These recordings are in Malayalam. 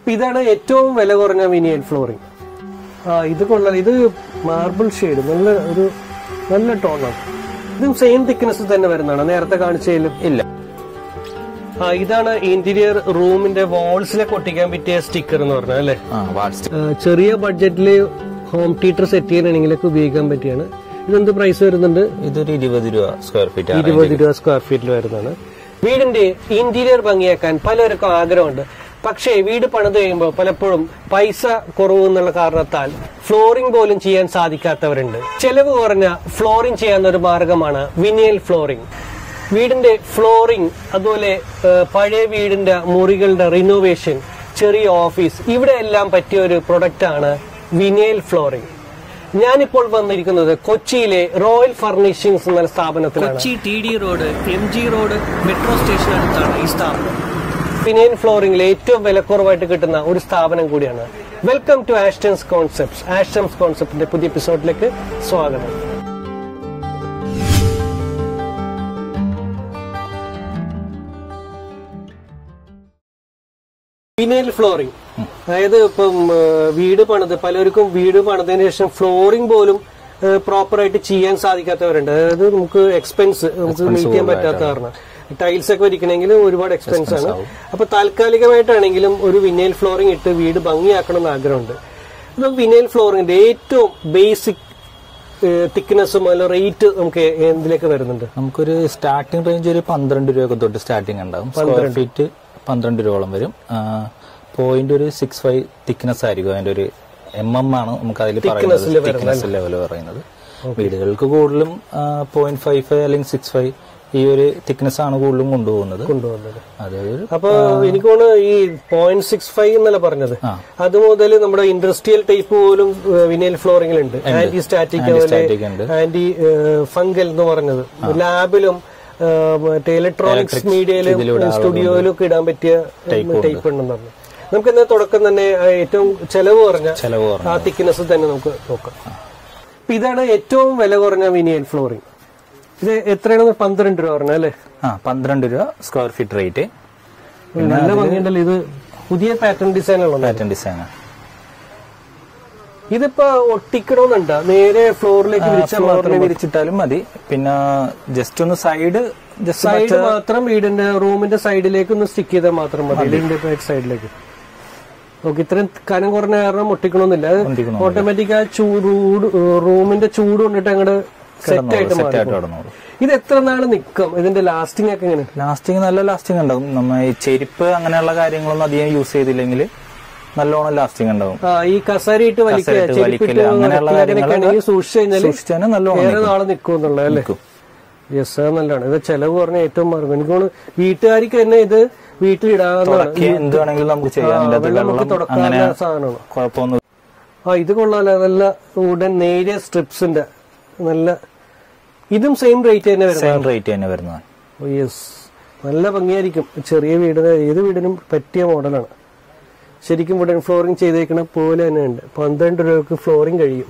ഇതാണ് ഏറ്റവും വില കുറഞ്ഞ വിനൈൽ ഫ്ലോറിംഗ്. ഇത് കൊള്ളാം. ഇത് മാർബിൾ ഷെയ്ഡ്, നല്ല ടോണാണ്. ഇതും സെയിം തിക്നെസ് തന്നെ വരുന്നതാണ്, നേരത്തെ കാണിച്ചതിലും ഇല്ല. ഇതാണ് ഇന്റീരിയർ റൂമിന്റെ വാൾസിലൊക്കെ ഒട്ടിക്കാൻ പറ്റിയ സ്റ്റിക്കർ എന്ന് പറഞ്ഞാൽ അല്ലേ. ചെറിയ ബഡ്ജറ്റില് ഹോം തിയേറ്റർ സെറ്റ് ചെയ്യാനാണെങ്കിലൊക്കെ ഉപയോഗിക്കാൻ പറ്റിയാണ്. ഇതെന്ത് പ്രൈസ് വരുന്നുണ്ട്? ഇതൊരു 20 രൂപ സ്ക്വയർ ഫീറ്റ്. 20 രൂപ സ്ക്വയർ ഫീറ്റിൽ വരുന്നതാണ്. വീടിന്റെ ഇന്റീരിയർ ഭംഗിയാക്കാൻ പലർക്കും ആഗ്രഹമുണ്ട്. പക്ഷേ വീട് പണിത് കഴിയുമ്പോൾ പലപ്പോഴും പൈസ കുറവ് എന്നുള്ള കാരണത്താൽ ഫ്ലോറിംഗ് പോലും ചെയ്യാൻ സാധിക്കാത്തവരുണ്ട്. ചെലവ് കുറഞ്ഞ ഫ്ലോറിംഗ് ചെയ്യാവുന്ന ഒരു മാർഗമാണ് വിനൈൽ ഫ്ലോറിംഗ്. വീടിന്റെ ഫ്ലോറിംഗ്, അതുപോലെ പഴയ വീടിന്റെ മുറികളുടെ റിനോവേഷൻ, ചെറിയ ഓഫീസ്, ഇവിടെ എല്ലാം പറ്റിയ ഒരു പ്രൊഡക്റ്റ് ആണ് വിനൈൽ ഫ്ലോറിംഗ്. ഞാനിപ്പോൾ വന്നിരിക്കുന്നത് കൊച്ചിയിലെ റോയൽ ഫർണിഷിംഗ്സ് എന്ന സ്ഥാപനത്തിലാണ്. Kochi TD road, MG road metro station അടുത്താണ് ഈ സ്ഥാപനം. വിനൈൽ ഫ്ലോറിംഗിൽ ഏറ്റവും വിലക്കുറവായിട്ട് കിട്ടുന്ന ഒരു സ്ഥാപനം കൂടിയാണ്. Welcome to Astons Concepts. Astons കോൺസെപ്റ്റിന്റെ പുതിയ എപ്പിസോഡിലേക്ക് സ്വാഗതം. വിനൈൽ ഫ്ലോറിംഗ്, അതായത് ഇപ്പം പലർക്കും വീട് പണിതതിനു ശേഷം ഫ്ലോറിംഗ് പോലും പ്രോപ്പറായിട്ട് ചെയ്യാൻ സാധിക്കാത്തവരുണ്ട്. അതായത് നമുക്ക് മീറ്റ് ചെയ്യാൻ പറ്റാത്ത കാരണം ടൈൽസ് ഒക്കെ വരിക്കണമെങ്കിൽ ഒരുപാട് എക്സ്പെൻസ് ആണ്. അപ്പൊ താൽക്കാലികമായിട്ടാണെങ്കിലും ഒരു വിനൈൽ ഫ്ലോറിംഗ് ഇട്ട് വീട് ഭംഗിയാക്കണം എന്ന് ആഗ്രഹമുണ്ട്. അപ്പൊ വിനൈൽ ഫ്ലോറിംഗിന്റെ ഏറ്റവും ബേസിക് തിക്നെസ്സും അതിന്റെ റേറ്റ് നമുക്ക് എന്തിലേക്ക് വരുന്നുണ്ട്? നമുക്കൊരു സ്റ്റാർട്ടിംഗ് റേഞ്ച് ഒരു 12 രൂപ തൊട്ട് സ്റ്റാർട്ടിംഗ് ഉണ്ടാവും. സ്ക്വയർ ഫീറ്റ് 12 രൂപയോളം വരും. പോയിന്റ് ഒരു 65 തിക്നെസ് ആയിരിക്കും. അതിന്റെ ഒരു ആണ് നമുക്ക് അതിൽ തിക്നെസ് ലെവൽ പറയുന്നത്. വീടുകൾക്ക് കൂടുതലും 0.55 അല്ലെങ്കിൽ 65 ഈ ഒരു തിക്നെസ് ആണ് കൂടുതലും കൊണ്ടുപോകുന്നത്. അപ്പൊ എനിക്ക് തോന്നുന്നു ഈ 0.65 എന്നല്ല പറഞ്ഞത്, അത് മുതൽ നമ്മുടെ ഇൻഡസ്ട്രിയൽ ടൈപ്പ് പോലും വിനൈൽ ഫ്ലോറിംഗിൽ ഉണ്ട്. ആന്റി സ്റ്റാറ്റിക്, ആന്റി ഫംഗൽ എന്ന് പറഞ്ഞത് ലാബിലും മറ്റേ ഇലക്ട്രോണിക്സ് മീഡിയയിലും സ്റ്റുഡിയോയിലും ഒക്കെ ഇടാൻ പറ്റിയ ടൈപ്പ് ഉണ്ടെന്ന് പറഞ്ഞു. നമുക്ക് ഇന്ന് തുടക്കം തന്നെ ഏറ്റവും ചെലവ് കുറഞ്ഞ ആ തിക്നെസ് തന്നെ നമുക്ക് നോക്കാം. ഇതാണ് ഏറ്റവും വില കുറഞ്ഞ വിനൈൽ ഫ്ലോറിംഗ്. ഇത് എത്രയാണ്? 12 രൂപ പറഞ്ഞ അല്ലേ? 12 രൂപ സ്ക്വയർ ഫീറ്റ് റേറ്റ്. നല്ല ഭംഗിയുണ്ടല്ലോ. ഇത് പുതിയ പാറ്റേൺ ഡിസൈനാണ്. ഇതിപ്പോ ഒട്ടിക്കണമെന്നുണ്ടോ? നേരെ ഫ്ലോറിലേക്ക് വിരിച്ചിട്ടാലും മതി. പിന്നെ ജസ്റ്റ് ഒന്ന് സൈഡ് മാത്രം വീടിന്റെ റൂമിന്റെ സൈഡിലേക്ക് ഒന്ന് സ്റ്റിക്ക് ചെയ്താൽ മാത്രം മതി. ഇതിന്റെ സൈഡിലേക്ക് ഓക്കെ. ഇത്രയും കനം കുറഞ്ഞ കാരണം ഒട്ടിക്കണമെന്നില്ല. ഓട്ടോമാറ്റിക് ആ റൂമിന്റെ ചൂട് കൊണ്ടിട്ട് അങ്ങോട്ട് സെറ്റ് ആയിട്ട് മാറും. ഇത് എത്ര നാള് നിൽക്കും? ഇതിന്റെ ലാസ്റ്റിംഗ് ഒക്കെ എങ്ങനെ? ലാസ്റ്റിംഗ് നല്ല ലാസ്റ്റിംഗ് ഉണ്ടാവും. നമ്മൾ ഈ ചെരുപ്പ് അങ്ങനെയുള്ള കാര്യങ്ങളൊന്നും അധികം യൂസ് ചെയ്തില്ലെങ്കിൽ നല്ലോണം ലാസ്റ്റിംഗ് ഉണ്ടാവും. ഈ കസേരയിട്ട് വലിക്കല് അങ്ങനെയുള്ള കാര്യങ്ങൾ സൂക്ഷിച്ചാൽ നല്ലോണം നാളെ നിൽക്കും എന്നുള്ളത് അല്ലേ? യെസ്, അത് നല്ലതാണ്. ഇത് ചെലവ് പറഞ്ഞ ഏറ്റവും മാർഗം. എനിക്ക് തോന്നുന്നു വീട്ടുകാർക്ക് തന്നെ ഇത് വീട്ടിലിടാവുന്നതാണ്. തുടക്കാനുള്ള സാധനമാണ്. കുഴപ്പമൊന്നും. ഇത് കൊള്ളാലോ. നല്ല ഉടൻ നേരിയ സ്ട്രിപ്സിന്റെ നല്ല. ഇതും സെയിം റേറ്റ് തന്നെ വരുന്നതാണ്. യെസ്, നല്ല ഭംഗിയായിരിക്കും. ചെറിയ വീടിന് ഏത് വീടിനും പറ്റിയ മോഡലാണ്. ശരിക്കും വുഡൻ ഫ്ലോറിംഗ് ചെയ്തേക്കണ പോലെ തന്നെ ഉണ്ട്. 12 രൂപക്ക് ഫ്ലോറിംഗ് കഴിയും.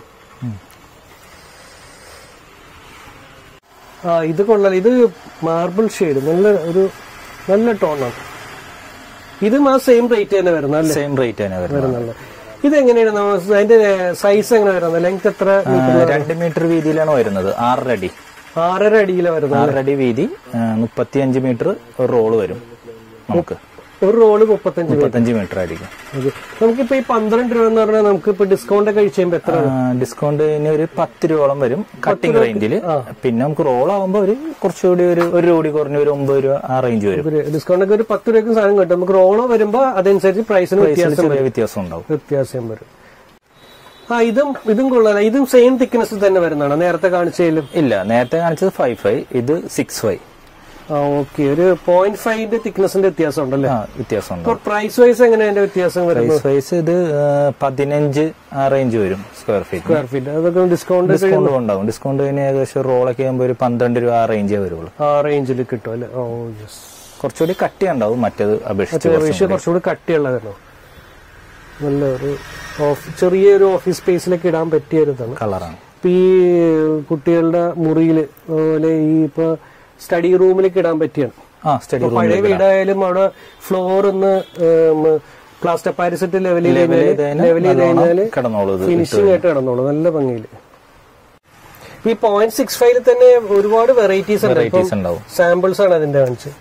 ഇത് കൊള്ളാം. ഇത് മാർബിൾ ഷെയ്ഡ്, നല്ല ടോണാണ്. ഇതും ആ സെയിം റേറ്റ് തന്നെ വരുന്നത്. സെയിം റേറ്റ് തന്നെ വരുന്നത്. ഇതെങ്ങനെയാണ് അതിന്റെ സൈസ് എങ്ങനെ വരുന്നത്? ലെങ്ത് എത്ര? 2 മീറ്റർ വീതിയിലാണ് വരുന്നത്. 6 അടി. 6.5 അടിയിലാണ് വരുന്നത്. 6 അടി വീതി, 35 മീറ്റർ ഒരു റോള് വരും. നമുക്ക് ഒരു റോള് 35 മീറ്റർ ആയിരിക്കും. നമുക്കിപ്പോ ഈ 12 രൂപ എന്ന് പറഞ്ഞാൽ നമുക്കിപ്പോ ഡിസ്കൗണ്ട് ഒക്കെ കഴിച്ചുമ്പോ എത്ര? ഡിസ്കൗണ്ടിന് ഒരു 10 രൂപയോളം വരും കട്ടിംഗ് റേഞ്ചിൽ. പിന്നെ നമുക്ക് റോൾ ആവുമ്പോ ഒരു കുറച്ചുകൂടി ഒരു രൂപ കുറഞ്ഞ ഒരു 9 രൂപ ആ റേഞ്ച് വരും. ഡിസ്കൗണ്ട് ഒക്കെ ഒരു 10 രൂപയ്ക്ക് സാധനം കിട്ടും. നമുക്ക് റോളോ വരുമ്പോ അതനുസരിച്ച് പ്രൈസിന് വ്യത്യാസം വരും. ഇതും കൊള്ളാല. ഇതും സെയിം തിക്നെസ് തന്നെ വരുന്നതാണ്. നേരത്തെ കാണിച്ചതിലും ഇല്ല. നേരത്തെ കാണിച്ചത് 5.5, ഇത് 6.5. ഓക്കെ. ഒരു 0.5 തിക്നെസിന്റെ വ്യത്യാസം ഉണ്ടല്ലേ? വ്യത്യാസം. പ്രൈസ് വൈസ് എങ്ങനെ അതിന്റെ വ്യത്യാസം വരും? പ്രൈസ് വൈസ് ഇത് 15 ആ റേഞ്ച് വരും സ്ക്വയർ ഫീറ്റ്. അതൊക്കെ ഡിസ്കൗണ്ട് ഉണ്ടാവും. ഡിസ്കൗണ്ട് ഏകദേശം റോളൊക്കെ ആകുമ്പോൾ ഒരു 12 രൂപ ആ റേഞ്ചേ വരുള്ളൂ. ആ റേഞ്ചിൽ കിട്ടും അല്ലെ? Oh yes. കുറച്ചുകൂടി കട്ടി ഉണ്ടാവും മറ്റേത് അപേക്ഷിച്ച്. കുറച്ചുകൂടി കട്ടിയുള്ളതായിരുന്നു. നല്ല ഒരു ചെറിയൊരു ഓഫീസ് സ്പേസിലൊക്കെ ഇടാൻ പറ്റിയ ഒരു കളറാണ്. ഇപ്പൊ ഈ കുട്ടികളുടെ മുറിയില് അതുപോലെ ഈ ഇപ്പൊ സ്റ്റഡി റൂമിലേക്ക് ഇടാൻ പറ്റിയാണ്. പഴയ വീടായാലും അവിടെ ഫ്ലോർ ഒന്ന് പ്ലാസ്റ്റർ പാരിസ് ഇട്ട് ലെവൽ ചെയ്ത് ഫിനിഷിംഗ് ആയിട്ട് കിടന്നോളൂ നല്ല ഭംഗിയിൽ. ഈ 0.65 തന്നെ ഒരുപാട് വെറൈറ്റീസ് ഉണ്ട്. സാമ്പിൾസ് ആണ് അതിന്റെ കാണിച്ചത്.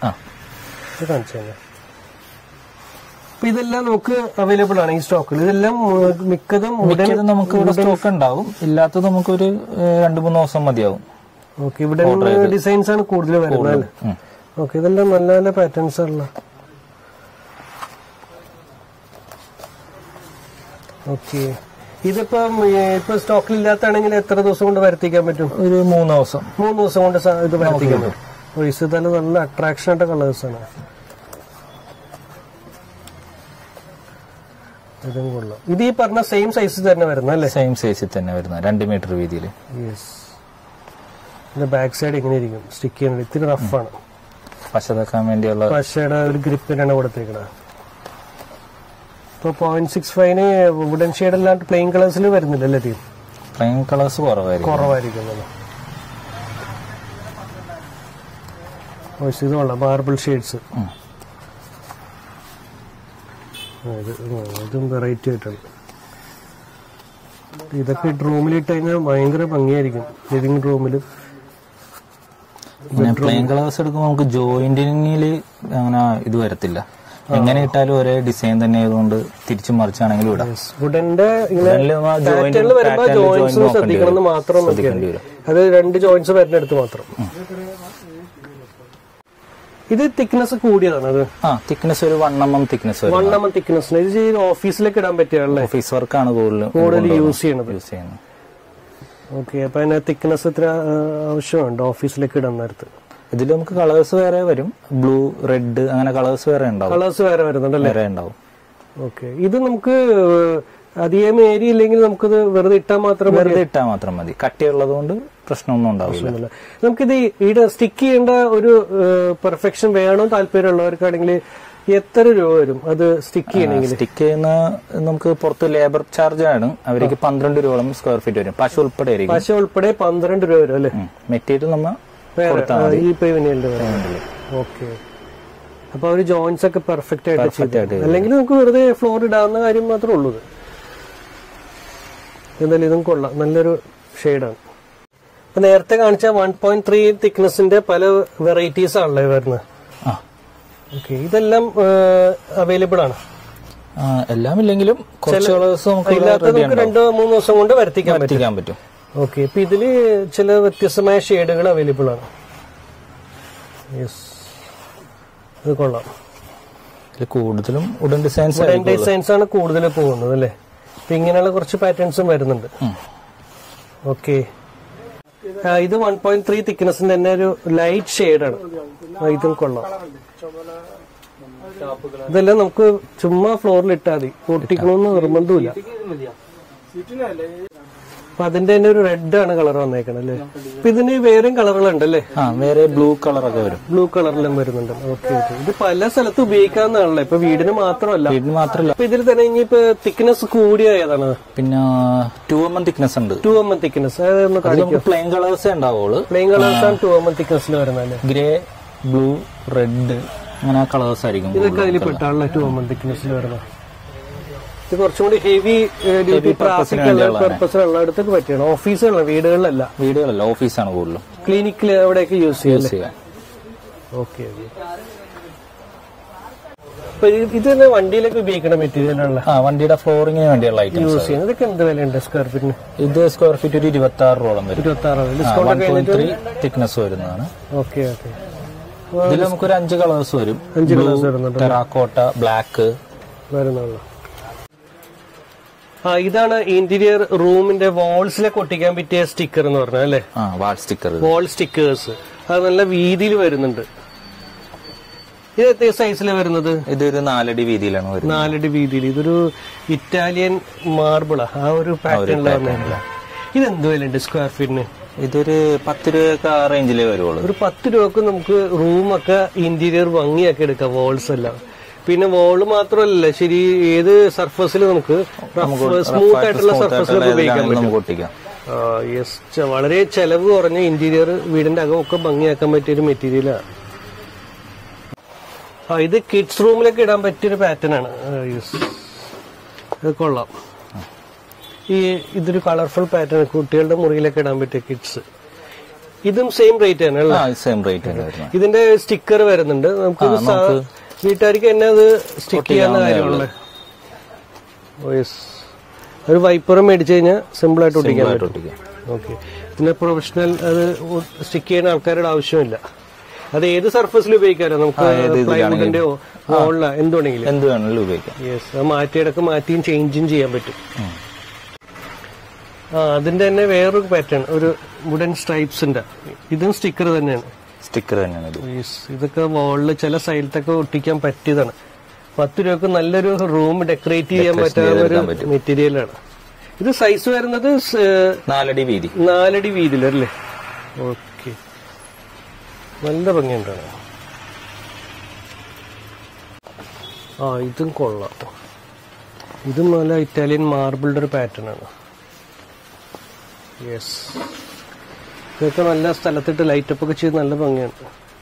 അപ്പൊ ഇതെല്ലാം നമുക്ക് അവൈലബിൾ ആണ് ഈ സ്റ്റോക്കിൽ. ഇതെല്ലാം മിക്കതും നമുക്ക് ഇവിടെ സ്റ്റോക്ക് ഉണ്ടാവും, ഇല്ലാത്തത് നമുക്ക് ഒരു 2-3 ദിവസം മതിയാവും. ഓക്കെ, ഇവിടെ ഡിസൈൻസ് ആണ് കൂടുതൽ വരുന്നത്. ഓക്കെ, ഇതെല്ലാം നല്ല നല്ല പാറ്റേൺസ് ആണല്ലോ. ഓക്കെ, ഇതിപ്പോ സ്റ്റോക്കിൽ ഇല്ലാത്താണെങ്കിൽ എത്ര ദിവസം കൊണ്ട് വരുത്തിക്കാൻ പറ്റും? ഒരു 3 ദിവസം. 3 ദിവസം കൊണ്ട് ഇത് വരുത്തിക്കാൻ പറ്റും. ഇത് തന്നെ നല്ല അട്രാക്ഷൻ ആയിട്ട് കളേഴ്സ് ആണ്. ഇതും കൊള്ളാം. ഇത് ഈ പറഞ്ഞ സെയിം സൈസിൽ തന്നെ വരുന്ന അല്ലേ? സെയിം സൈസിൽ തന്നെ വരുന്ന 2 മീറ്റർ വീതിയിൽ. യെസ്. ഇതിന്റെ ബാക്ക് സൈഡ് ഇങ്ങനെ ഇരിക്കും, സ്റ്റിക്ക് ചെയ്യുന്നത്. ഇത്തിരി റഫാണ്, പശ തേക്കാൻ വേണ്ടിയുള്ള പശയുടെ ഒരു ഗ്രിപ്പിനാണ് കൊടുത്തേക്കണത്. ഇപ്പൊ 0.65 വുഡൻ ഷെയ്ഡ് അല്ലാണ്ട് പ്ലെയിൻ കളേഴ്സിൽ വരുന്നില്ലല്ലേ? പ്ലെയിൻ കളേഴ്സ് കുറവായിരിക്കും. ഇത് കൊള്ളാം, മാർബിൾ ഷെയ്ഡ്സ്. ഇതും വെറൈറ്റി ആയിട്ടാണ്. ഇതൊക്കെ റൂമിൽ ഇട്ട് കഴിഞ്ഞാൽ ഭയങ്കര ഭംഗിയായിരിക്കും ലിവിംഗ് റൂമിൽ. പ്ലെയിൻ കളേഴ്സ് എടുക്കുമ്പോൾ നമുക്ക് ജോയിന്റിങ്ങില് അങ്ങനെ ഇത് വരത്തില്ല. എങ്ങനെ ഇട്ടാലും ഒരേ ഡിസൈൻ തന്നെ ആയതുകൊണ്ട് തിരിച്ചു മറിച്ചാണെങ്കിലും ഇടാം. വുഡന്റെ ജോയിന്റ്സ് ശ്രദ്ധിക്കണം മാത്രം. അത് 2 ജോയിന്റ്സ് വരുന്നിടത്ത് മാത്രം. ഇത് തിക്നെസ് കൂടിയതാണ്. അത് തിക്നെസ് ഒരു 1 mm തിക്നെസ്. 1 mm thickness. ഇത് ഓഫീസിലേക്ക് ഇടാൻ പറ്റിയല്ലേ? ഓഫീസ് വർക്കാണ് കൂടുതൽ യൂസ് ചെയ്യണത്. ഓക്കെ, അപ്പൊ അതിന് തിക്നെസ് ഇത്ര ആവശ്യമുണ്ട് ഓഫീസിലേക്ക് ഇടാൻ നേരത്ത്. ഇതിൽ നമുക്ക് കളേഴ്സ് വേറെ വരും, ബ്ലൂ, റെഡ്, അങ്ങനെ കളേഴ്സ് വേറെ ഉണ്ടാവും. കളേഴ്സ് വേറെ വരുന്നുണ്ടല്ലേ? വേറെ ഉണ്ടാവും. ഓക്കെ, ഇത് നമുക്ക് അധികം ഏരിയ ഇല്ലെങ്കിൽ നമുക്കിത് വെറുതെ ഇട്ടാൽ മാത്രം മതി. കട്ടിയുള്ളത് കൊണ്ട് പ്രശ്നമൊന്നും ഉണ്ടാവില്ല. നമുക്കിത് ഇവിടെ സ്റ്റിക്ക് ചെയ്യേണ്ട ഒരു പെർഫെക്ഷൻ വേണം താല്പര്യമുള്ളവർക്കാണെങ്കിൽ എത്ര രൂപ വരും അത് സ്റ്റിക്ക് ചെയ്യണമെങ്കിൽ? സ്റ്റിക്ക് ചെയ്യുന്ന നമുക്ക് പുറത്ത് ലേബർ ചാർജ് ആണ്, അവർക്ക് 12 രൂപയോളം സ്ക്വയർ ഫീറ്റ് വരും. പശ ഉൾപ്പെടെ 12 രൂപ വരും അല്ലേ? മെറ്റീരിയൽ നമ്മൾ ഓക്കെ, അപ്പൊ അവര് ജോയിന്റ്സ് ഒക്കെ പെർഫെക്റ്റ് ആയിട്ട്, അല്ലെങ്കിൽ നമുക്ക് വെറുതെ ഫ്ലോർ ഇടാവുന്ന കാര്യം മാത്രമേ ഉള്ളൂ. എന്തായാലും ഇതും കൊള്ളാം, നല്ലൊരു ഷെയ്ഡാണ്. ഇപ്പൊ നേരത്തെ കാണിച്ച 1.3 തിക്നെസിന്റെ പല വെറൈറ്റീസ് ആണല്ലോ വരുന്നത്. ഓക്കെ, ഇതെല്ലാം അവൈലബിൾ ആണ്. എല്ലാം ഇല്ലെങ്കിലും നമുക്ക് 2-3 ദിവസം കൊണ്ട് വരുത്തിക്കാൻ പറ്റും. ഓക്കെ, ഇപ്പൊ ഇതില് ചില വ്യത്യസ്തമായ ഷെയ്ഡുകൾ അവൈലബിൾ ആണ്. യെസ്, ഇത് കൊള്ളാം. കൂടുതലും വുഡൻ ഡിസൈൻസ് ആണ് കൂടുതൽ പോകുന്നത് അല്ലേ? ഇപ്പൊ ഇങ്ങനെയുള്ള കുറച്ച് പാറ്റേൺസും വരുന്നുണ്ട്. ഓക്കെ, ഇത് 1.3 തിക്നെസിന്റെ തന്നെ ഒരു ലൈറ്റ് ഷെയ്ഡാണ്. ഇതും കൊള്ളാം. ഇതെല്ലാം നമുക്ക് ചുമ്മാ ഫ്ലോറിൽ ഇട്ടാൽ മതി, പൊട്ടിക്കണമെന്ന് നിർബന്ധമില്ല. അപ്പൊ അതിന്റെ തന്നെ ഒരു റെഡ് ആണ് കളർ വന്നേക്കണം അല്ലേ? അപ്പൊ ഇതിന് വേറെയും കളറുകളുണ്ടല്ലേ? വേറെ ബ്ലൂ കളറൊക്കെ വരും. ബ്ലൂ കളറിലും വരുന്നുണ്ട്. ഓക്കെ, ഇത് പല സ്ഥലത്ത് ഉപയോഗിക്കാവുന്നതാണല്ലോ. ഇപ്പൊ വീടിന് മാത്രമല്ല. അപ്പൊ ഇതിൽ തന്നെ ഇനിയിപ്പോ തിക്നെസ് കൂടിയ ഏതാണ്? പിന്നെ 2 mm തിക്നെസ് ഉണ്ട്. 2 mm തിക്നെസ് പ്ലെയിൻ കളേഴ്സേ ഉണ്ടാവുള്ളൂ. പ്ലെയിൻ കളേഴ്സ് ആണ് 2 mm തിക്നെസ്സിൽ വരുന്നത്. ഗ്രേ, ബ്ലൂ, റെഡ്, അങ്ങനെ കളേഴ്സ് ആയിരിക്കും. ഇതൊക്കെ അതിൽ പെട്ടാണല്ലോ 2 mm തിക്നെസ്സിൽ വരുന്നത്. ഇത് കുറച്ചും കൂടി ഹെവി ഡ്യൂട്ടി പർപ്പസിലുള്ള അടുത്തൊക്കെ പറ്റിയാണ്. ഓഫീസുകളല്ല, വീടുകളിലല്ല ഓഫീസാണ് കൂടുതലും. ക്ലിനിക്കിൽ അവിടെയൊക്കെ യൂസ് ചെയ്യാം. ഓക്കെ, അപ്പൊ ഇത് തന്നെ വണ്ടിയിലൊക്കെ ഉപയോഗിക്കുന്ന മെറ്റീരിയലുള്ള വണ്ടിയുടെ ഫ്ലോറിങ്ങിന് വേണ്ടിയുള്ള ഐറ്റം യൂസ് ചെയ്യുന്നത്. ഇതൊക്കെ എന്ത് വിലയുണ്ട് സ്ക്വയർ ഫീറ്റിന്? ഇത് സ്ക്വയർ ഫീറ്റ് ഒരു 26 രൂപയോളം വരും. 26 തിക്നെസ് വരുന്നതാണ്. ഓക്കെ ഓക്കെ, ഇതിൽ നമുക്കൊരു 5 കളേഴ്സ് വരും. 5 കളേഴ്സ് വരുന്നുണ്ട്. ടെറാക്കോട്ട, ബ്ലാക്ക് വരുന്നുള്ളൂ. ഇതാണ് ഇന്റീരിയർ റൂമിന്റെ വാൾസിലേക്ക് ഒട്ടിക്കാൻ പറ്റിയ സ്റ്റിക്കർ എന്ന് പറഞ്ഞാൽ അല്ലേ? Wall stickers. അത് നല്ല വീതിയിൽ വരുന്നുണ്ട്. ഇത് എത്ര സൈസിലാണ് വരുന്നത്? ഇതൊരു 4 അടി വീതിയിലാണ് വരുന്നത്. 4 അടി വീതിയിൽ. ഇതൊരു ഇറ്റാലിയൻ മാർബിളാ, ആ ഒരു പാറ്റേണിലാണ്. ഇതെന്ത് വിലയുണ്ട് സ്ക്വയർ ഫീറ്റിന്? ഇതൊരു 10 രൂപ റേഞ്ചിലേ വരുള്ളൂ. ഒരു 10 രൂപക്ക് നമുക്ക് റൂമൊക്കെ ഇന്റീരിയർ ഭംഗിയാക്കി എടുക്കാം. വാൾസ് എല്ലാം. പിന്നെ വോള് മാത്രമല്ല, ശരി, ഏത് സർഫസിൽ നമുക്ക് സ്മൂത്ത് ആയിട്ടുള്ള സർഫസിലൊക്കെ ഉപയോഗിക്കാൻ പറ്റും. യെസ്, വളരെ ചെലവ് കുറഞ്ഞ ഇന്റീരിയർ വീടിന്റെ അകമൊക്കെ ഭംഗിയാക്കാൻ പറ്റിയൊരു മെറ്റീരിയലാണ്. ഇത് കിഡ്സ് റൂമിലൊക്കെ ഇടാൻ പറ്റിയൊരു പാറ്റേൺ ആണ്. ഇത് കൊള്ളാം. ഇതൊരു കളർഫുൾ പാറ്റേൺ, കുട്ടികളുടെ മുറിയിലൊക്കെ ഇടാൻ പറ്റിയ കിഡ്സ്. ഇതും സെയിം റേറ്റ് ആണ് അല്ലേ? Same rate. ഇതിന്റെ സ്റ്റിക്കർ വരുന്നുണ്ട്. നമുക്ക് വീട്ടുകാർക്ക് തന്നെ അത് സ്റ്റിക്ക് ചെയ്യാവുന്ന കാര്യമുള്ളൂ. ഒരു വൈപ്പറും മേടിച്ചു കഴിഞ്ഞാൽ സിമ്പിൾ ആയിട്ട് ഒട്ടിക്കാൻ പറ്റും. ഓക്കെ. ഇതിന് പ്രൊഫഷണൽ അത് സ്റ്റിക്ക് ചെയ്യുന്ന ആൾക്കാരുടെ ആവശ്യമില്ല. അത് ഏത് സർഫസിൽ ഉപയോഗിക്കാമല്ലോ, നമുക്ക് പ്ലൈവുഡിന്റെയോ മോളിലോ എന്ത് വേണമെങ്കിലും ഉപയോഗിക്കാം. യെസ്, അത് മാറ്റിയിടക്ക് മാറ്റിയും ചേഞ്ചും ചെയ്യാൻ പറ്റും. അതിന്റെ തന്നെ വേറൊരു പാറ്റേൺ, ഒരു വുഡൻ സ്ട്രൈപ്സിന്റെ, ഇതും സ്റ്റിക്കർ തന്നെയാണ്. ഇതൊക്കെ വാളില് ചില സൈഡിലൊക്കെ ഒട്ടിക്കാൻ പറ്റിയതാണ്. 10 രൂപക്ക് നല്ലൊരു റൂം ഡെക്കറേറ്റ് ചെയ്യാൻ പറ്റാവുന്ന ഒരു മെറ്റീരിയലാണ്. ഇത് സൈസ് വരുന്നത് 4 അടി വീതിയിലല്ലേ? ഓക്കെ, നല്ല ഭംഗിയുണ്ടാണ്. ഇതും കൊള്ളാം. ഇതും നല്ല ഇറ്റാലിയൻ മാർബിളിന്റെ ഒരു പാറ്റേൺ ആണ്. യെസ്, ഇതൊക്കെ നല്ല സ്ഥലത്തിട്ട് ലൈറ്റപ്പ് ഒക്കെ ചെയ്ത് നല്ല ഭംഗിയാണ്.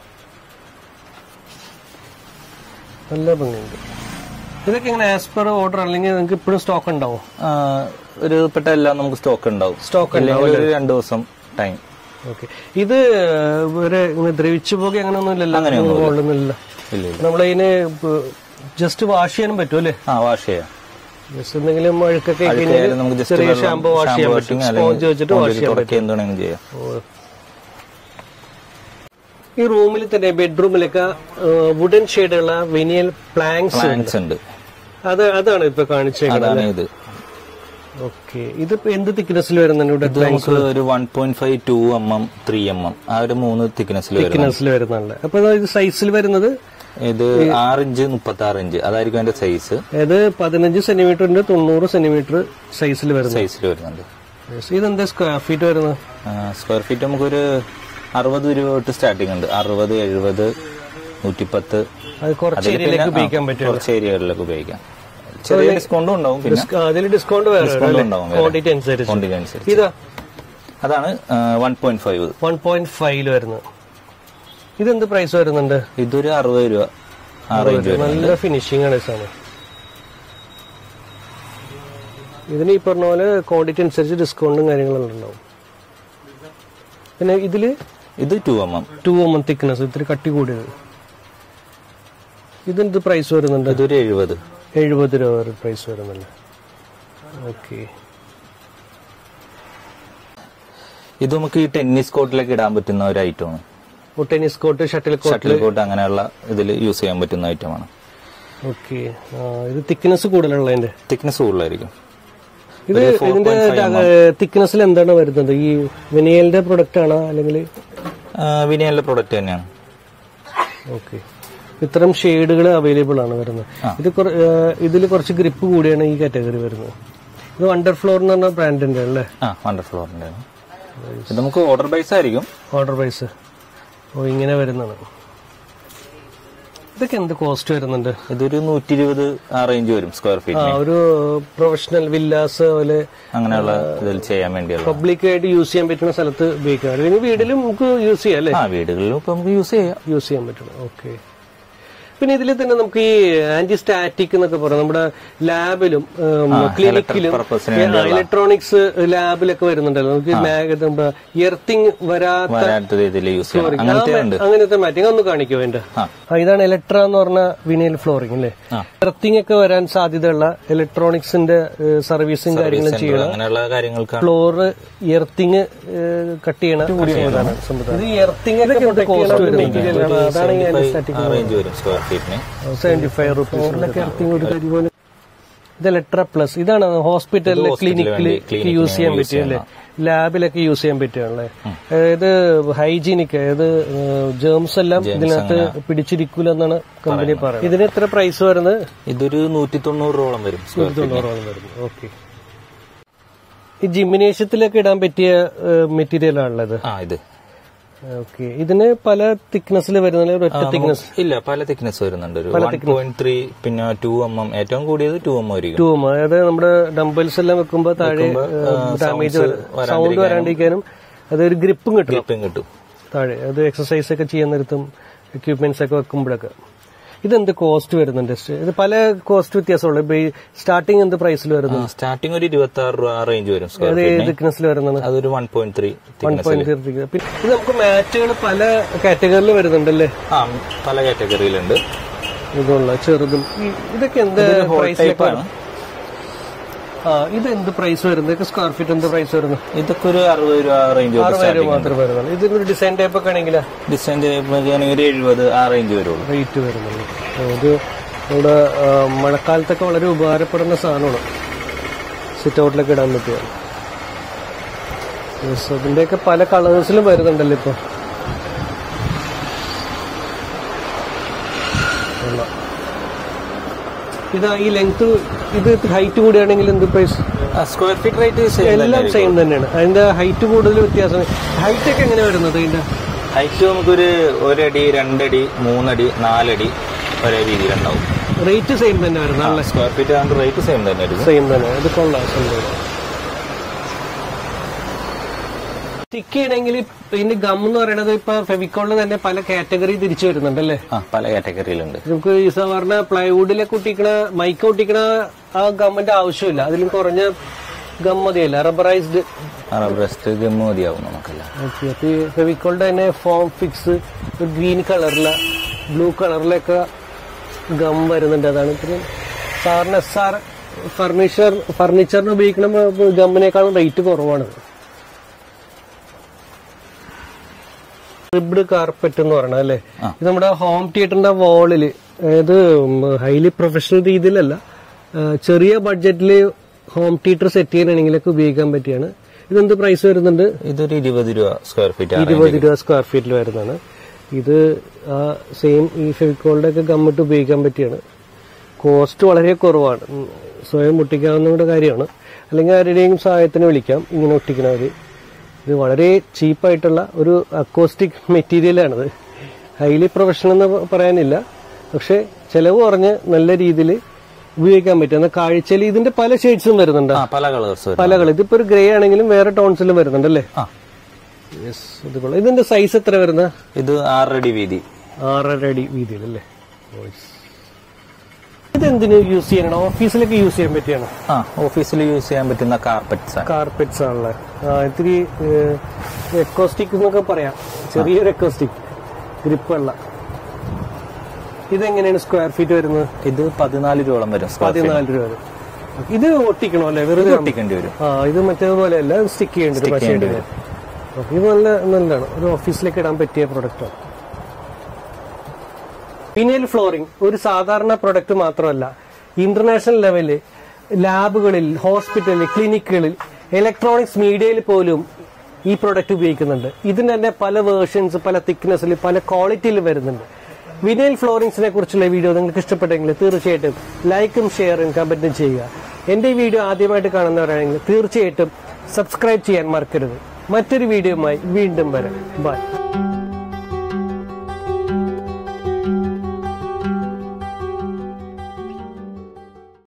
നല്ല ഭംഗിയുണ്ട്. ഇതൊക്കെ ഇങ്ങനെ ആസ് പെർ ഓർഡർ അല്ലെങ്കിൽ നിങ്ങൾക്ക് ഇപ്പോഴും സ്റ്റോക്ക് ഉണ്ടാവും? ഒരു പെട്ട എല്ലാം നമുക്ക് സ്റ്റോക്ക് ഉണ്ടാവും. 2 ദിവസം ടൈം. ഓക്കെ. ഇത് ഇങ്ങനെ ദ്രവിച്ചു പോകുക അങ്ങനെയൊന്നും ഇല്ലല്ലോ? നമ്മളതിന് ജസ്റ്റ് വാഷ് ചെയ്യാനും പറ്റും അല്ലേ? വാഷ് ചെയ്യാം. എന്തെങ്കിലും അഴുക്കൊക്കെ ചെറിയ ഷാമ്പു വാഷ് ചെയ്യാൻ പറ്റും. സ്പോഞ്ച് വെച്ചിട്ട് വാഷ് ചെയ്യാൻ പറ്റും. ഈ റൂമിൽ തന്നെ ബെഡ്റൂമിലൊക്കെ വുഡൻ ഷെയ്ഡുള്ള വിനിയൽ പ്ലാങ്ക്സ് ഉണ്ട്. അതാണ് ഇപ്പൊ കാണിച്ചത്. ഓക്കെ. ഇത് എന്ത് തിക്നെസ്സിൽ വരുന്നുണ്ട്? ഒരു 1.5, 2 mm, 3 mm ആ ഒരു 3 തിക്നെസ്സിൽ വരുന്നുണ്ട്. അപ്പൊ ഇത് സൈസിൽ വരുന്നത് ഇത് 6 ഇഞ്ച് 36 ഇഞ്ച് അതായിരിക്കും അതിന്റെ സൈസ്. ഇത് 15 സെന്റിമീറ്ററിന്റെ 90 സെന്റിമീറ്റർ സൈസിൽ വരുന്നുണ്ട്. ഇതെന്താ സ്ക്വയർ ഫീറ്റ് വരുന്നത്? സ്ക്വയർ ഫീറ്റ് നമുക്കൊരു 60 രൂപ തൊട്ട് സ്റ്റാർട്ടിംഗ് ഉണ്ട്. 60, 70, 110. കുറച്ച് ഏരിയയിലേക്ക് ഉപയോഗിക്കാൻ പറ്റും. കുറച്ച് ഏരിയകളിലേക്ക് ഉപയോഗിക്കാം. ചെറിയ ഡിസ്കൗണ്ടും ഉണ്ടാവും. പിന്നെ അതിൽ ഡിസ്കൗണ്ട് ഉണ്ടാവും ക്വാണ്ടിറ്റി അനുസരിച്ച്. ഇതാ അതാണ് 1.5 വരുന്നത്. ഇതെന്ത് പ്രൈസ് വരുന്നുണ്ട്? ഇതൊരു 60 രൂപ. നല്ല ഫിനിഷിംഗ് ആണ് സാധനം. ഇതിന് ഈ പറഞ്ഞ പോലെ ക്വാണ്ടിറ്റി അനുസരിച്ച് ഡിസ്കൗണ്ടും കാര്യങ്ങളെല്ലാം ഉണ്ടാവും. പിന്നെ ഇത് 2 mm തിക്നെസ്, ഇത്തിരി കട്ടി കൂടിയത്. ഇതെന്ത് പ്രൈസ് വരുന്നുണ്ട്? ഇതൊരു 70 രൂപ പ്രൈസ് വരുന്നുണ്ട്. ഓക്കെ. ഇത് നമുക്ക് ഈ ടെന്നീസ് കോർട്ടിലേക്ക് ഇടാൻ പറ്റുന്ന ഒരു ഐറ്റമാണ്. ടെന്നീസ് കോർട്ട്, ഷട്ടിൽ കോർട്ട് അങ്ങനെയുള്ള ഇതിൽ യൂസ് ചെയ്യാൻ പറ്റുന്ന ഐറ്റമാണ്. ഓക്കെ. ഇത് തിക്നെസ് കൂടുതലുള്ളതിന്റെ തിക്നെസ് കൂടുതലായിരിക്കും. ഇതിന്റെ തിക്നെസ്സിൽ എന്താണ് വരുന്നത്? ഈ വിനയലിന്റെ പ്രൊഡക്റ്റ് ആണോ അല്ലെങ്കിൽ? വിനയലിന്റെ പ്രൊഡക്റ്റ് തന്നെയാണ്. ഓക്കെ. ഇത്തരം ഷെയ്ഡുകൾ അവൈലബിൾ ആണ് വരുന്നത്. ഇതിൽ കുറച്ച് ഗ്രിപ്പ് കൂടിയാണ് ഈ കാറ്റഗറി വരുന്നത്. ഇത് വണ്ടർ ഫ്ലോർ എന്ന് പറഞ്ഞ ബ്രാൻഡിന്റെ അല്ലേ? വണ്ടർ ഫ്ലോറിന്റെ. നമുക്ക് ഓർഡർ ബൈസ് ആയിരിക്കും. Order basis. ഇങ്ങനെ വരുന്നതാണ്. ഇതൊക്കെ എന്ത് കോസ്റ്റ് വരുന്നുണ്ട്? ഇതൊരു 120 ആ റേഞ്ച് വരും സ്ക്വയർ ഫീറ്റ്. ഒരു പ്രൊഫഷണൽ വില്ലാസ് പോലെ അങ്ങനെയുള്ള ഇതിൽ ചെയ്യാൻ വേണ്ടിയുള്ള പബ്ലിക് ആയിട്ട് യൂസ് ചെയ്യാൻ പറ്റുന്ന സ്ഥലത്ത് ഉപയോഗിക്കാം. അല്ലെങ്കിൽ വീട്ടിലും നമുക്ക് യൂസ് ചെയ്യാം അല്ലേ? വീടുകളിലും ഇപ്പൊ നമുക്ക് യൂസ് ചെയ്യാൻ പറ്റും. ഓക്കെ. പിന്നെ ഇതിൽ തന്നെ നമുക്ക് ഈ ആന്റി സ്റ്റാറ്റിക് എന്നൊക്കെ പറയാം. നമ്മുടെ ലാബിലും ക്ലിനിക്കിലും ഇലക്ട്രോണിക്സ് ലാബിലൊക്കെ വരുന്നുണ്ടല്ലോ. നമുക്ക് എർത്തിങ് വരാത്ത അങ്ങനത്തെ മാറ്റിങ് ഒന്ന് കാണിക്കുമോ? എന്റെ ഇതാണ് ഇലക്ട്ര എന്ന് പറഞ്ഞ വിനൈൽ ഫ്ലോറിംഗ് അല്ലേ? എർത്തിങ് ഒക്കെ വരാൻ സാധ്യതയുള്ള ഇലക്ട്രോണിക്സിന്റെ സർവീസും കാര്യങ്ങളും ചെയ്യണം. ഫ്ലോറ് എർത്തിങ് കട്ട് ചെയ്യണ സംവിധാനം. ഇത് എർത്തിങ് ഒക്കെ കോസ്റ്റ് വരുന്നുണ്ട്. അതാണ് ഈ ആന്റി സ്റ്റാറ്റിക്. 75 റുപ്പീസ്. ഇത് ലെട്ര പ്ലസ്. ഇതാണ് ഹോസ്പിറ്റലില് ക്ലിനിക്കില് യൂസ് ചെയ്യാൻ പറ്റിയല്ലേ? ലാബിലൊക്കെ യൂസ് ചെയ്യാൻ പറ്റുകയല്ലേ? അതായത് ഹൈജീനിക്, അതായത് ജേംസ് എല്ലാം ഇതിനകത്ത് പിടിച്ചിരിക്കൂല എന്നാണ് കമ്പനി പറയുന്നത്. ഇതിന് എത്ര പ്രൈസ് വരുന്നത്? ഇതൊരു 190 വരും. 190 വരുന്നു. ഓക്കെ. ഈ ജിംനേഷ്യത്തിലൊക്കെ ഇടാൻ പറ്റിയ മെറ്റീരിയൽ ആണുള്ളത്. ഇത് ഓക്കെ. ഇതിന് പല തിക്നെസ്സിൽ വരുന്ന ഒറ്റ തിക്നെസ് ഇല്ല, പല തിക്നെസ് വരുന്നുണ്ട്. 1.3, പിന്നെ 2 mm, ഏറ്റവും കൂടിയത് 2 mm ആയിരിക്കും. 2 mm. അതായത് നമ്മുടെ ഡംബൽസ് എല്ലാം വെക്കുമ്പോൾ താഴെ ഡാമേജ് സൗണ്ട് വരാണ്ടിരിക്കാനും അതൊരു ഗ്രിപ്പും കിട്ടും താഴെ. അത് എക്സസൈസ് ഒക്കെ ചെയ്യാൻ നേരത്തും എക്യുപ്മെന്റ്സ് ഒക്കെ വെക്കുമ്പോഴൊക്കെ. ഇതെന്ത് കോസ്റ്റ് വരുന്നുണ്ട്? ഇത് പല കോസ്റ്റ് വ്യത്യാസമുള്ള സ്റ്റാർട്ടിങ് എന്ത് പ്രൈസിൽ വരുന്നത്? സ്റ്റാർട്ടിംഗ് ഒരു 26 രൂപ ആ റേഞ്ച് വരും. തിക്നെസ്സിൽ വരുന്നത് അതൊരു 1.3. ഇത് നമുക്ക് മാറ്റുകൾ പല കാറ്റഗറിയിൽ വരുന്നുണ്ടല്ലേ? പല കാറ്റഗറിയിലുണ്ട്. ഇതുള്ള ചെറുതും ഇതൊക്കെ എന്ത് പ്രൈസിലേക്കാണ്? ഇത് എന്ത് പ്രൈസ് വരുന്നത്? സ്ക്വയർ ഫീറ്റ് എന്ത് പ്രൈസ് വരുന്നത്? ഇതൊക്കെ ഒരു 60 രൂപ റേഞ്ച്. 60 രൂപ മാത്രമേ വരുന്നുള്ളൂ. ഇതിനൊരു ഡിസൈൻ ടൈപ്പ് ഒക്കെ ആണെങ്കിൽ ഡിസൈൻ ടൈപ്പ് ഒക്കെ ആണെങ്കിൽ 70 ആ റേഞ്ച് വരുള്ളൂ റേറ്റ് വരുന്നുള്ളൂ. ഇത് ഇവിടെ മഴക്കാലത്തൊക്കെ വളരെ ഉപകാരപ്പെടുന്ന സാധനമാണ്. സിറ്റ് ഔട്ടിലൊക്കെ ഇടാൻ പറ്റുക. അതിന്റെയൊക്കെ പല കളേഴ്സിലും വരുന്നുണ്ടല്ലോ ഇപ്പൊ. ഇതാ ഈ ലെങ്ത്, ഇത് ഹൈറ്റ് കൂടിയാണെങ്കിൽ എന്ത് പ്രൈസ്? സ്ക്വയർ ഫീറ്റ് റേറ്റ് എല്ലാം സെയിം തന്നെയാണ്. അതിന്റെ ഹൈറ്റ് കൂടുതൽ വ്യത്യാസം. ഹൈറ്റ് ഒക്കെ എങ്ങനെ വരുന്നത്? ഇതിന്റെ ഹൈറ്റ് നമുക്കൊരു 1 അടി 2 അടി 3 അടി 4 അടി ഒരേ രീതിയിലുണ്ടാവും. റേറ്റ് സെയിം തന്നെ വരുന്നത്. സ്ക്വയർ ഫീറ്റ് ആകുമ്പോൾ റേറ്റ് സെയിം തന്നെ സെയിം തന്നെ. ഇത് കൊള്ളാം. സ്റ്റിക്ക് ചെയ്യണമെങ്കിൽ ഇതിന്റെ ഗം എന്ന് പറയുന്നത് ഇപ്പൊ ഫെവിക്കോളിൽ തന്നെ പല കാറ്റഗറി തിരിച്ചു വരുന്നുണ്ടല്ലേ? പല കാറ്റഗറിയിലുണ്ട്. നമുക്ക് ഈ സാധാരണ പ്ലൈവുഡിലൊക്കെ ഒട്ടിക്കണ മൈക്ക് ഒട്ടിക്കണ ആ ഗമ്മിന്റെ ആവശ്യമില്ല. അതിലും കുറഞ്ഞ ഗം മതിയല്ല, റബ്ബറൈസ്ഡ് ഗം മതിയാവും നമുക്കല്ല. ഓക്കെ. ഫെവിക്കോളിന്റെ തന്നെ ഫോം ഫിക്സ് ഗ്രീൻ കളറിലെ ബ്ലൂ കളറിലൊക്കെ ഗം വരുന്നുണ്ട്. അതാണ് ഇത്രയും സാറിന് SR ഫർണിച്ചറിന് ഉപയോഗിക്കുന്ന ഗമ്മിനേക്കാളും റേറ്റ് കുറവാണ്. റിബ്ഡ് കാർപ്പറ്റ് എന്ന് പറയണ അല്ലേ? ഇത് നമ്മുടെ ഹോം തിയേറ്ററിന്റെ വാളില്, അതായത് ഹൈലി പ്രൊഫഷണൽ രീതിയിലല്ല, ചെറിയ ബഡ്ജറ്റില് ഹോം തിയേറ്റർ സെറ്റ് ചെയ്യാനാണെങ്കിലൊക്കെ ഉപയോഗിക്കാൻ പറ്റിയാണ്. ഇതെന്ത് പ്രൈസ് വരുന്നുണ്ട്? ഇതൊരു 20 രൂപ സ്ക്വയർ ഫീറ്റ്. 20 രൂപ സ്ക്വയർ ഫീറ്റിൽ വരുന്നതാണ്. ഇത് സെയിം ഈ ഫെവിക്കോളിന്റെ ഒക്കെ ഗമ്മിട്ട് ഉപയോഗിക്കാൻ പറ്റിയാണ്. കോസ്റ്റ് വളരെ കുറവാണ്. സ്വയം ഒട്ടിക്കാവുന്ന കാര്യമാണ്. അല്ലെങ്കിൽ ആരുടെയും സഹായത്തിന് വിളിക്കാം ഇങ്ങനെ ഒട്ടിക്കണവര്. ഇത് വളരെ ചീപ്പായിട്ടുള്ള ഒരു അക്കോസ്റ്റിക് മെറ്റീരിയലാണിത്. ഹൈലി പ്രൊഫഷണൽ എന്ന് പറയാനില്ല, പക്ഷെ ചെലവ് കുറഞ്ഞ് നല്ല രീതിയിൽ ഉപയോഗിക്കാൻ പറ്റും. എന്നാൽ കാഴ്ചയിൽ ഇതിന്റെ പല ഷെയ്ഡ്സും വരുന്നുണ്ട്, പല കളേഴ്സ്. ഇതിപ്പോ ഒരു ഗ്രേ ആണെങ്കിലും വേറെ ടോൺസിലും വരുന്നുണ്ടല്ലേ? യെസ്. ഇതുപോലെ ഇതിന്റെ സൈസ് എത്ര വരുന്ന? ഇത് 6 അടി വീതി. 6.5 അടി വീതിയിലല്ലേ? ഇതെന്തിനു യൂസ് ചെയ്യണം? ഓഫീസിലൊക്കെ യൂസ് ചെയ്യാൻ പറ്റിയാണ്. ഓഫീസിൽ യൂസ് ചെയ്യാൻ പറ്റുന്ന കാർപ്പറ്റ്സ് ആണല്ലേ? ഇത്തിരി എക്കോസ്റ്റിക് എന്നൊക്കെ പറയാം. ചെറിയൊരു എക്കോസ്റ്റിക് ഗ്രിപ്പുള്ള. ഇതെങ്ങനെയാണ് സ്ക്വയർ ഫീറ്റ് വരുന്നത്? ഇത് 14 രൂപയോളം വരും. 14 രൂപ വരും. ഇത് ഒട്ടിക്കണോ അല്ലേ? വെറുതെ ഒട്ടിക്കേണ്ടി വരും. ഇത് മറ്റേതുപോലെയല്ല, സ്റ്റിക്ക് ചെയ്യേണ്ടി വരും. ഇത് നല്ലതാണ്. ഒരു ഓഫീസിലേക്ക് ഇടാൻ പറ്റിയ പ്രൊഡക്റ്റാണ്. വിനൈൽ ഫ്ലോറിംഗ് ഒരു സാധാരണ പ്രൊഡക്റ്റ് മാത്രമല്ല, ഇന്റർനാഷണൽ ലെവലിൽ ലാബുകളിൽ, ഹോസ്പിറ്റലിൽ, ക്ലിനിക്കുകളിൽ, ഇലക്ട്രോണിക്സ് മീഡിയയിൽ പോലും ഈ പ്രൊഡക്റ്റ് ഉപയോഗിക്കുന്നുണ്ട്. ഇതിന് തന്നെ പല വേർഷൻസ്, പല തിക്നെസ്സിൽ, പല ക്വാളിറ്റിയിൽ വരുന്നുണ്ട്. വിനൈൽ ഫ്ലോറിംഗ്സിനെ കുറിച്ചുള്ള വീഡിയോ നിങ്ങൾക്ക് ഇഷ്ടപ്പെട്ടെങ്കിൽ തീർച്ചയായിട്ടും ലൈക്കും ഷെയറും കമന്റും ചെയ്യുക. എന്റെ ഈ വീഡിയോ ആദ്യമായിട്ട് കാണുന്നവരാണെങ്കിൽ തീർച്ചയായിട്ടും സബ്സ്ക്രൈബ് ചെയ്യാൻ മറക്കരുത്. മറ്റൊരു വീഡിയോയുമായി വീണ്ടും വരാം. ബൈ.